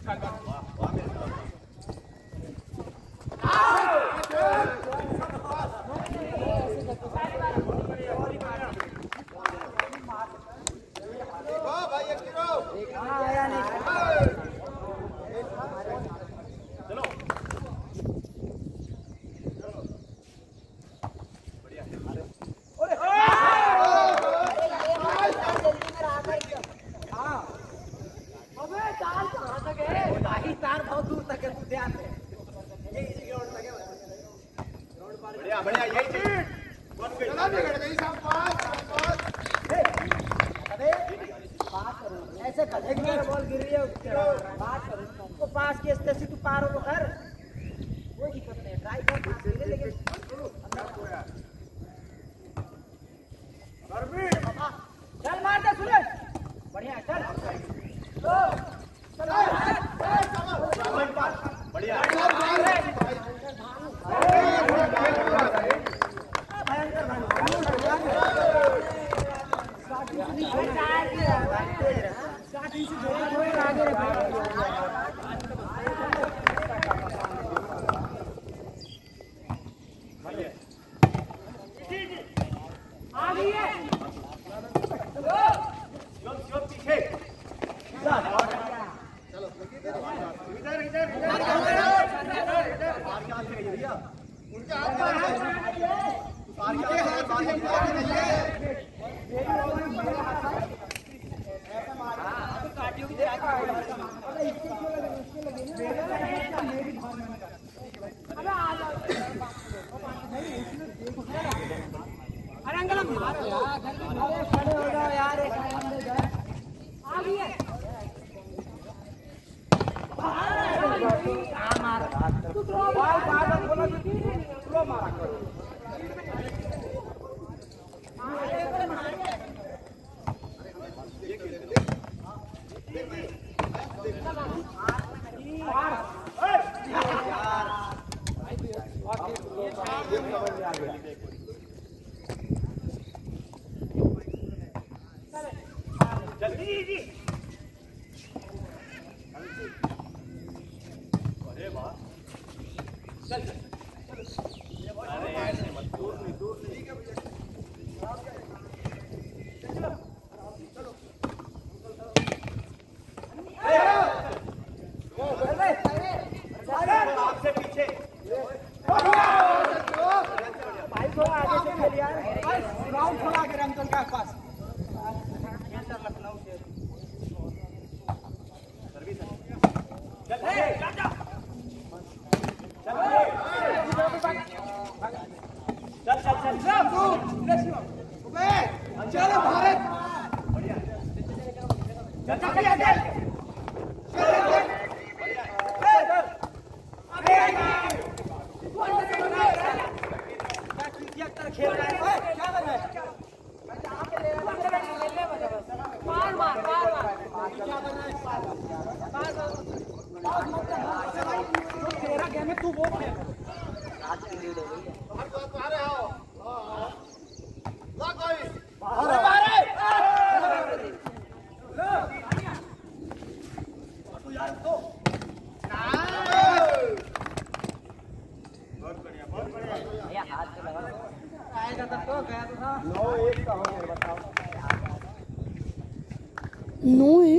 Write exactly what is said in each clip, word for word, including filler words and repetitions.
No एक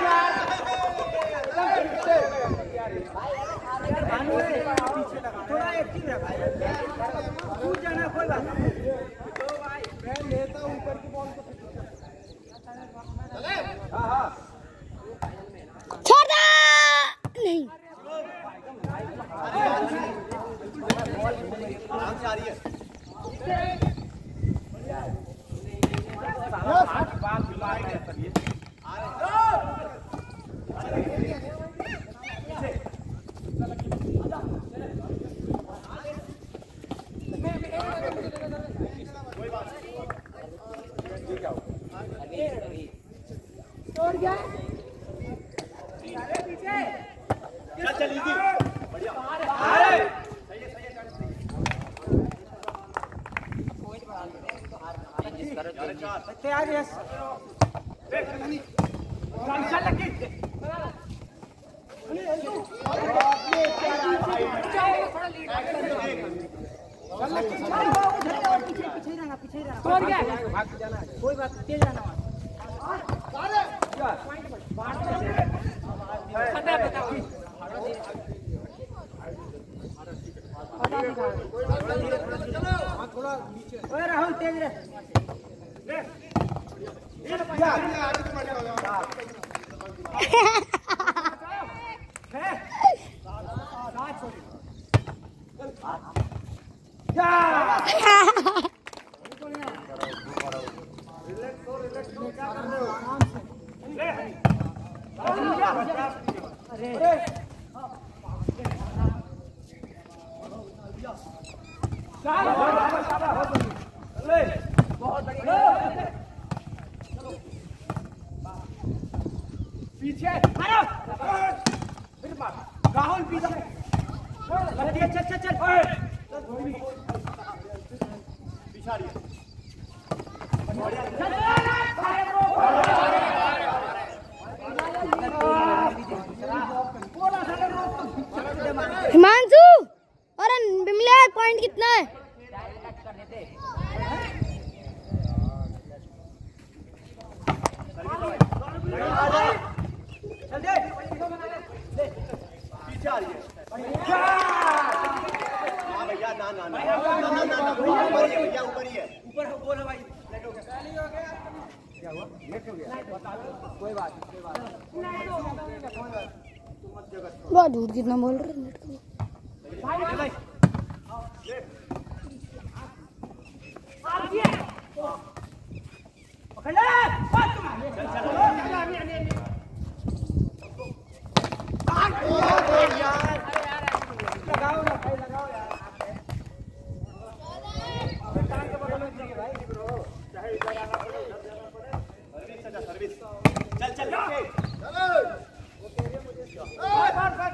थोड़ा active है भाई, कूद जाना कोई बात नहीं। मैं लेता हूं ऊपर की बॉल को। हां हां छोड़ दे नहीं आराम से आ रही है। बाल लाइट है सर ये आ कोई बात नहीं। क्या हो छोड़ गया पीछे चल चल इजी बढ़िया अरे सही है सही है पॉइंट बढ़ा दे चार तैयार है देख नहीं चल चल लगी पीछे रहना पीछे रहना छोड़ गया कोई बात तेज रहना थोड़ा नीचे राहुल तेज रहे पीछे फिर मार राहुल पीछे चल चल चल पीछा रही हिमांशु और बिमले पॉइंट कितना है चल दे पीछे आ रही है हां भैया ना ना ना ना ना ना ऊपर ही है भैया ऊपर ही है ऊपर बोल भाई लेट हो गया क्या हुआ लेट हो गया कोई बात नहीं कोई बात बहुत दूर कितना बोल रहे हैं भाई भाई पकड़ ले बात मार चल चल यार लगाओ ना भाई लगाओ यार भाई ब्रो चाहे इधर आना पड़े उधर जाना पड़े सर्विस सजा सर्विस चल चल चलो वो तेरे मुझे बात बात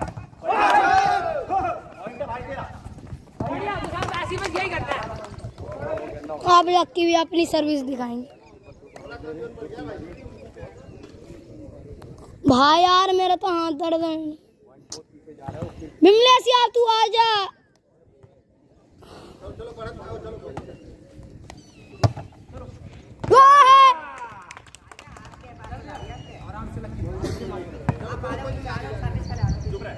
पॉइंट भाई तेरा बढ़िया मुझे ऐसी बस यही करता है आप लक्की भी अपनी सर्विस दिखाएंगे भाई यार मेरा तो हाथ दर्द है बिमले से आप तू आ जा चलो भरत आओ चलो आराम से लगी चुप रहे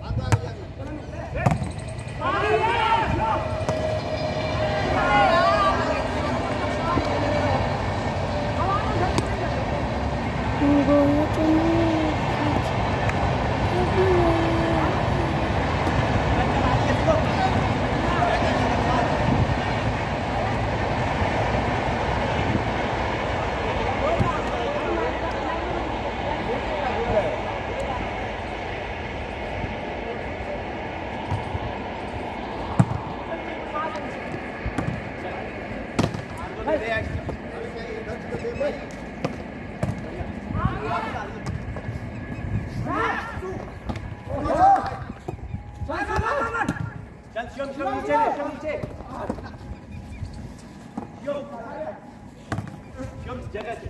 चल शिवम शिवम नीचे ले शिवम नीचे शिवम शिवम जगह से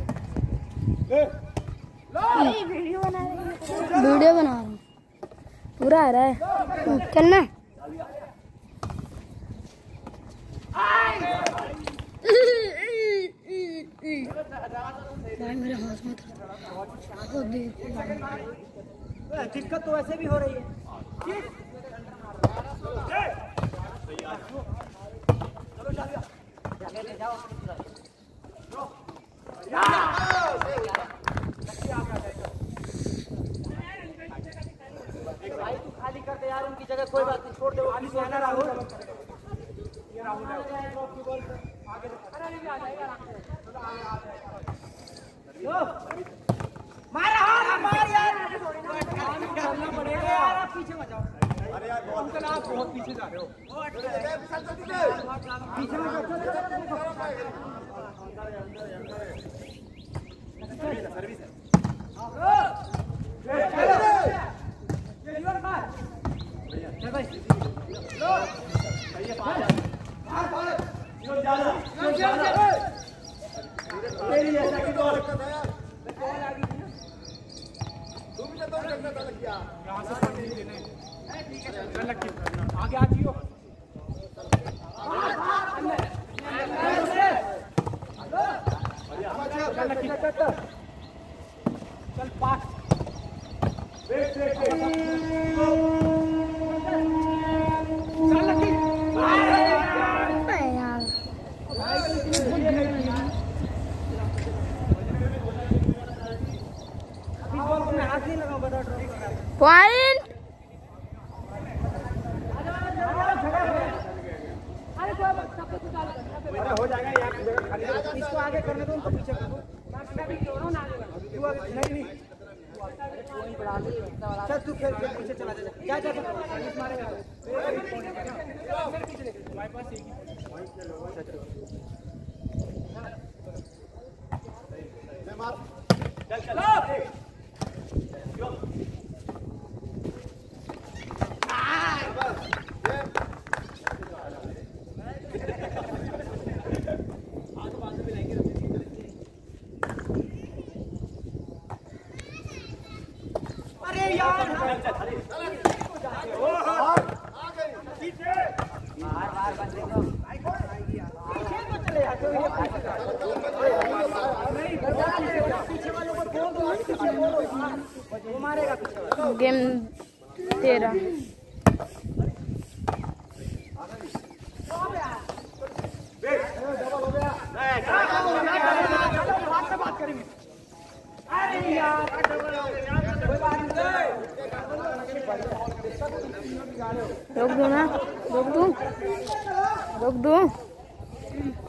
वीडियो बना रहा वीडियो बना रहा हूँ पूरा आ रहा है चलना भाई मेरे हाथ में दिक्कत तो ऐसे भी हो रही है। पानी से आना राहुल, ये राहुल है। आगे मार हां मार यार, करना पड़ेगा यार, आप पीछे मत जाओ। अरे यार अंकल आप बहुत पीछे जा रहे हो, पीछे मत जाओ। सर्विस है चल भाई, लो सही है, पार पार पार जो ज्यादा जो ज्यादा तेरी ऐसा की बॉल बॉल आ गई ना, तू भी तो करना था लगिया यहां से पानी लेने। ठीक है चल लग आगे आ जियो, चल पास वेट वेट वेट चल लकी पॉइंट। हो जाएगा यार, इसको आगे करने दो, उनको पीछे कर दो। नहीं नहीं चल तू खेल खेल, पीछे चला जा जा जा, मारेगा हमारे पास एक ही चल चल गेम तेरह रोक दो ना, रोक दूं रोक दूं